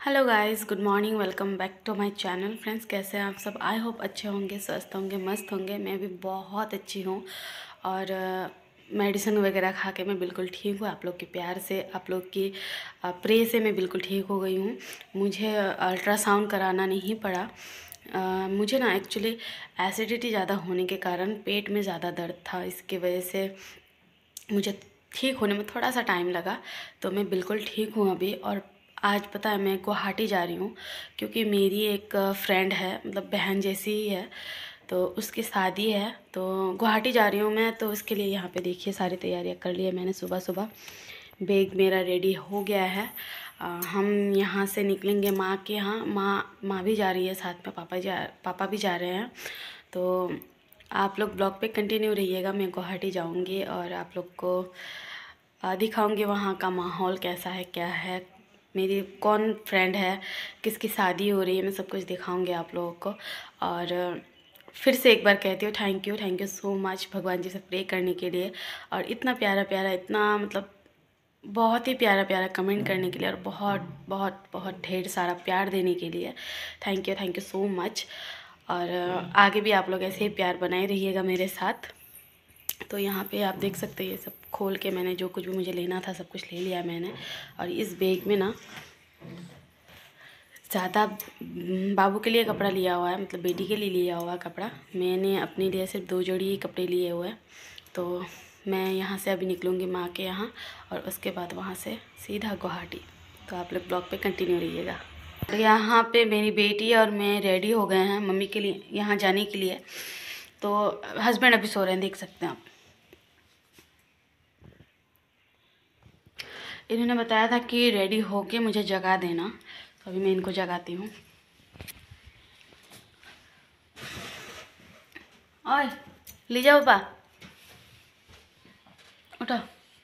Hello guys, good morning. Welcome back to my channel. Friends, कैसे हैं आप सब? आई होप अच्छे होंगे, स्वस्थ होंगे, मस्त होंगे। मैं भी बहुत अच्छी हूँ और मेडिसिन वगैरह खा के मैं बिल्कुल ठीक हूँ। आप लोग के प्यार से, आप लोग की प्रे से मैं बिल्कुल ठीक हो गई हूँ। मुझे अल्ट्रासाउंड कराना नहीं पड़ा। मुझे ना एक्चुअली एसिडिटी ज़्यादा होने के कारण पेट में ज़्यादा दर्द था। इसकी वजह से मुझे ठीक होने में थोड़ा सा टाइम लगा, तो मैं बिल्कुल ठीक हूँ अभी। और आज पता है, मैं गुवाहाटी जा रही हूँ क्योंकि मेरी एक फ्रेंड है, मतलब बहन जैसी ही है, तो उसकी शादी है। तो गुवाहाटी जा रही हूँ मैं, तो उसके लिए यहाँ पे देखिए सारी तैयारियाँ कर ली है मैंने सुबह सुबह। बैग मेरा रेडी हो गया है। हम यहाँ से निकलेंगे माँ के यहाँ। माँ भी जा रही है साथ में, पापा भी जा रहे हैं। तो आप लोग ब्लॉग पे कंटिन्यू रहिएगा। मैं गुवाहाटी जाऊँगी और आप लोग को दिखाऊंगी वहाँ का माहौल कैसा है, क्या है, मेरी कौन फ्रेंड है, किसकी शादी हो रही है, मैं सब कुछ दिखाऊंगी आप लोगों को। और फिर से एक बार कहती हूँ थैंक यू सो मच भगवान जी से प्रे करने के लिए, और इतना प्यारा प्यारा, इतना मतलब बहुत ही प्यारा प्यारा कमेंट करने के लिए, और बहुत बहुत बहुत ढेर सारा प्यार देने के लिए थैंक यू सो मच। और आगे भी आप लोग ऐसे ही प्यार बनाए रहिएगा मेरे साथ। तो यहाँ पे आप देख सकते हैं, ये सब खोल के मैंने जो कुछ भी मुझे लेना था सब कुछ ले लिया मैंने। और इस बैग में ना ज़्यादा बाबू के लिए कपड़ा लिया हुआ है, मतलब बेटी के लिए लिया हुआ है कपड़ा। मैंने अपने लिए सिर्फ 2 जोड़ी ही कपड़े लिए हुए हैं। तो मैं यहाँ से अभी निकलूँगी माँ के यहाँ, और उसके बाद वहाँ से सीधा गुवाहाटी। तो आप लोग ब्लॉग पे कंटिन्यू रहिएगा। तो यहाँ पे मेरी बेटी और मैं रेडी हो गए हैं मम्मी के लिए यहाँ जाने के लिए। तो हस्बैंड अभी सो रहे हैं, देख सकते हैं आप। इन्होंने बताया था कि रेडी होके मुझे जगा देना, तो अभी मैं इनको जगाती हूँ। ओए ले जाओ पापा, उठो।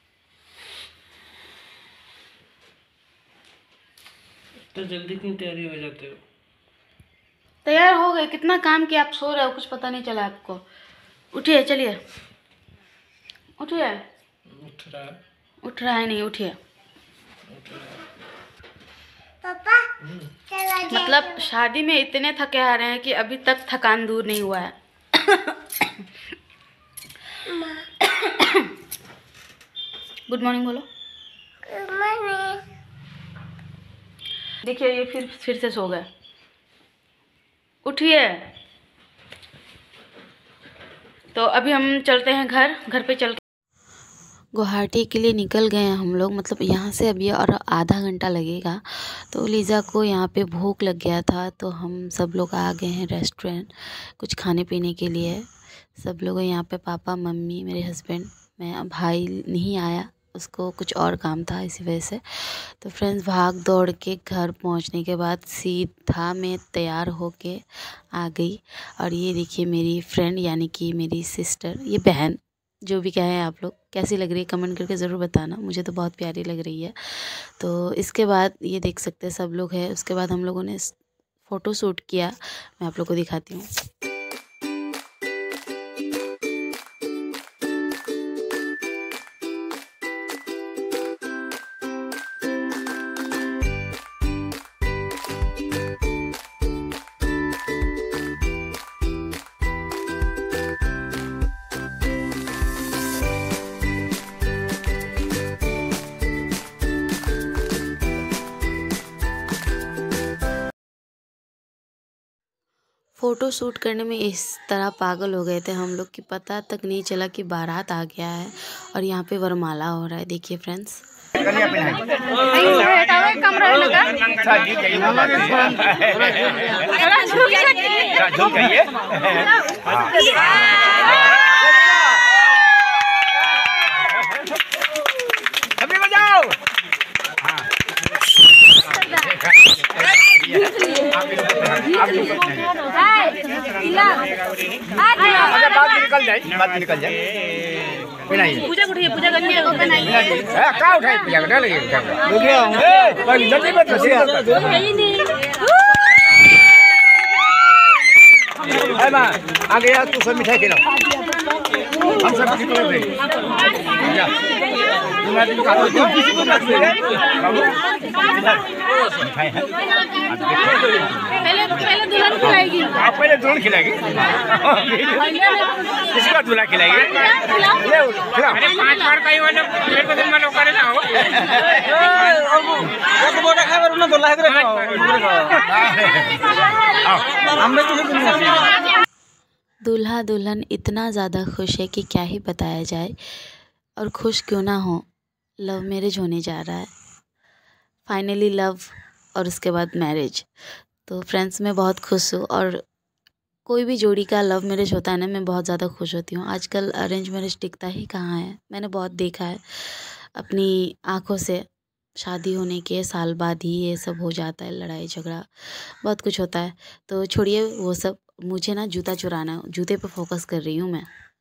तो जल्दी क्यों तैयारी हो जाते हो? तैयार हो गए, कितना काम किया, आप सो रहे हो, कुछ पता नहीं चला आपको। उठिए, चलिए उठिए। उठ रहा है नहीं, उठिए। पापा मतलब शादी में इतने थके आ रहे हैं कि अभी तक थकान दूर नहीं हुआ है। गुड मॉर्निंग बोलो। देखिए ये फिर से सो गए। उठिए। तो अभी हम चलते हैं घर पे चल के गुवाहाटी के लिए निकल गए हैं हम लोग। मतलब यहाँ से अभी और आधा घंटा लगेगा। तो लीज़ा को यहाँ पे भूख लग गया था, तो हम सब लोग आ गए हैं रेस्टोरेंट कुछ खाने पीने के लिए। सब लोग यहाँ पे, पापा, मम्मी, मेरे हस्बैंड, मैं। भाई नहीं आया, उसको कुछ और काम था इसी वजह से। तो फ्रेंड्स, भाग दौड़ के घर पहुँचने के बाद सीधा मैं तैयार होके आ गई। और ये देखिए मेरी फ्रेंड, यानी कि मेरी सिस्टर, ये बहन, जो भी कहें आप लोग, कैसी लग रही है कमेंट करके ज़रूर बताना। मुझे तो बहुत प्यारी लग रही है। तो इसके बाद ये देख सकते हैं सब लोग हैं। उसके बाद हम लोगों ने फ़ोटो शूट किया, मैं आप लोग को दिखाती हूँ। फ़ोटो शूट करने में इस तरह पागल हो गए थे हम लोग कि पता तक नहीं चला कि बारात आ गया है और यहाँ पे वरमाला हो रहा है। देखिए फ्रेंड्स, निकल जाए। पूजा उठिए, पूजा करिए, क्या उठाए पूजा करने लगे? जल्दी मत आ गया, तू सब मिठाई खिलाओ, हम सब पहले दुल्हन खिलाएगी। आप पहले दुल्हन खिलाएगी, इसका दूल्हा खिलाएगी। अरे 5 बार कहीं वाले मेरे को दिन में लोग करे ना हो। एक बोरा खा कर उन्हें दूल्हा करे ना। दूल्हा दुल्हन इतना ज़्यादा खुश है कि क्या ही बताया जाए। और खुश क्यों ना हो, लव मैरिज होने जा रहा है। फाइनली लव और उसके बाद मैरिज। तो फ्रेंड्स मैं बहुत खुश हूँ। और कोई भी जोड़ी का लव मैरिज होता है ना, मैं बहुत ज़्यादा खुश होती हूँ। आजकल अरेंज मैरिज टिकता ही कहाँ है। मैंने बहुत देखा है अपनी आँखों से। शादी होने के साल बाद ही ये सब हो जाता है, लड़ाई झगड़ा बहुत कुछ होता है। तो छोड़िए वो सब, मुझे ना जूता चुराना है, जूते पे फोकस कर रही हूँ मैं।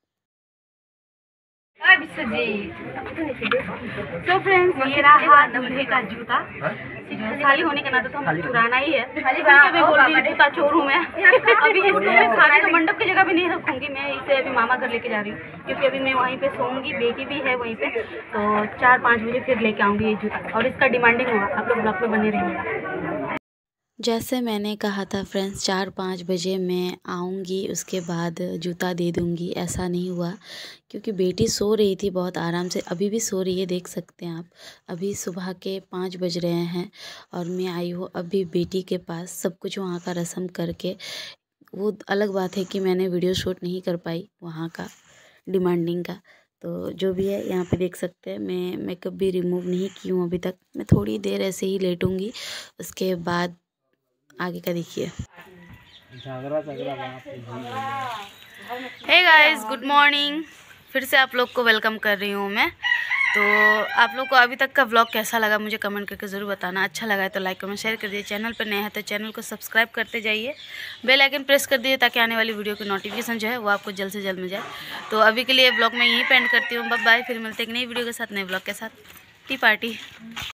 तो फ्रेंड्स ये रहा दूल्हे का जूता। साली होने के नाते तो हमको चुराना ही है। अभी बोल रही जूता चोरूं मैं। अभी इसको मैं खाने का मंडप की जगह भी नहीं रखूंगी। मैं इसे अभी मामा घर लेके जा रही हूँ, क्योंकि अभी मैं वहीं पे सोऊंगी। बेटी भी है वहीं पे, तो 4-5 बजे फिर लेके आऊँगी ये जूता। और इसका डिमांडिंग होगा, आप लोग ब्लॉग में बने रहिएगा। जैसे मैंने कहा था फ्रेंड्स, 4-5 बजे मैं आऊँगी, उसके बाद जूता दे दूँगी। ऐसा नहीं हुआ क्योंकि बेटी सो रही थी बहुत आराम से, अभी भी सो रही है, देख सकते हैं आप। अभी सुबह के 5 बज रहे हैं और मैं आई हूँ अभी बेटी के पास। सब कुछ वहाँ का रस्म करके, वो अलग बात है कि मैंने वीडियो शूट नहीं कर पाई वहाँ का डिमांडिंग का। तो जो भी है यहाँ पे देख सकते हैं, मैं मेकअप भी रिमूव नहीं की हूँ अभी तक। मैं थोड़ी देर ऐसे ही लेटूँगी, उसके बाद आगे का देखिए। Hey guys, good morning. फिर से आप लोग को वेलकम कर रही हूँ मैं। तो आप लोग को अभी तक का व्लॉग कैसा लगा मुझे कमेंट करके ज़रूर बताना। अच्छा लगा है तो लाइक कमेंट शेयर कर दीजिए। चैनल पर नए हैं तो चैनल को सब्सक्राइब करते जाइए, बेल आइकन प्रेस कर दीजिए ताकि आने वाली वीडियो की नोटिफिकेशन जो है वो आपको जल्द से जल्द मिल जाए। तो अभी के लिए व्लॉग मैं यहीं पे एंड करती हूँ। बाय बाय, फिर मिलते हैं एक नई वीडियो के साथ, नए व्लॉग के साथ। Tea party.